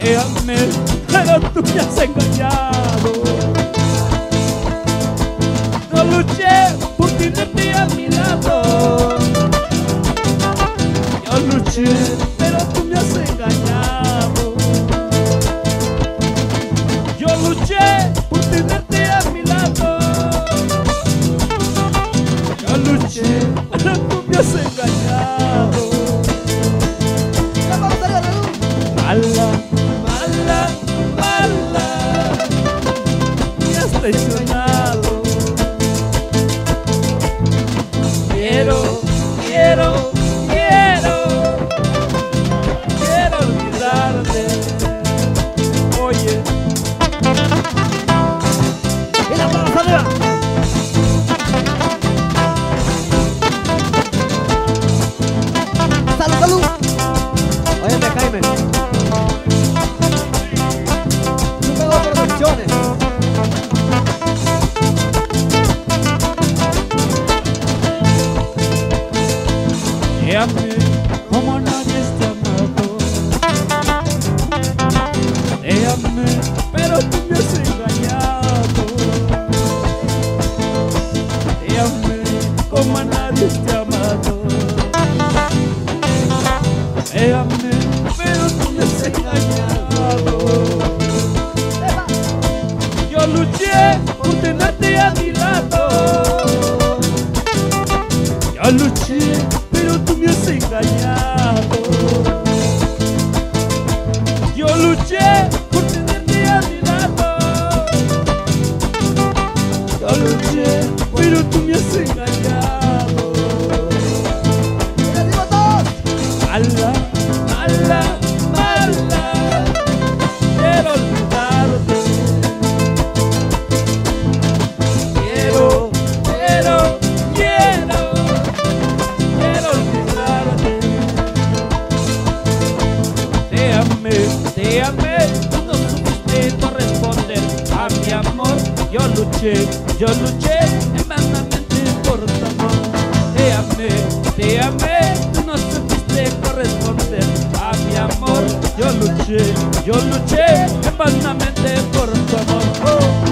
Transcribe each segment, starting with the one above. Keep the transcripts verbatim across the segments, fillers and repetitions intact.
te amé, pero tú me has engañado. No luché por tenerte a mi lado. Yo luché, pero tú me has engañado. Yo luché por tenerte a mi lado. Yo luché, pero tú me has engañado. Mala, mala, mala, me has traicionado. Quiero, quiero, quiero, quiero olvidarte. Oye, y la palma arriba. Salud, salud. Óyeme, Jaime. Número Producciones. te amé como nadie te ha amado. Te amé, pero tú me has engañado. Te amé como a nadie te ha amado. Te amé, pero tú me has engañado. Yo luché por tenerte a mi lado. Yo luché, pero tú me has engañado. Yo luché por tenerte a mi lado. Yo luché, pero tú me has engañado. Mala, mala, mala, quiero olvidarte. Quiero, quiero, quiero, quiero olvidarte. Te amé, te amé, tú no supiste corresponder a mi amor. Yo luché, yo luché en vanamente por tu amor. Te amé, te amé, tú no supiste corresponder a mi amor. Yo luché, yo luché en vanamente por tu amor. Oh.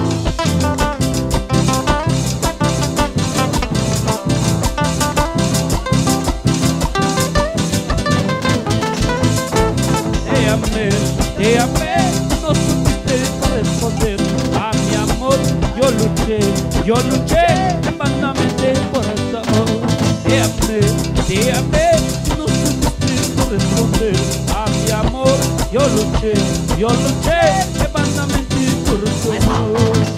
Te amé, te amé, no supiste corresponder a mi amor. Yo luché, yo luché en vanamente por tu amor. Te amé, te amé, no supiste corresponder a mi amor. Yo luché, yo luché en vanamente por tu amor.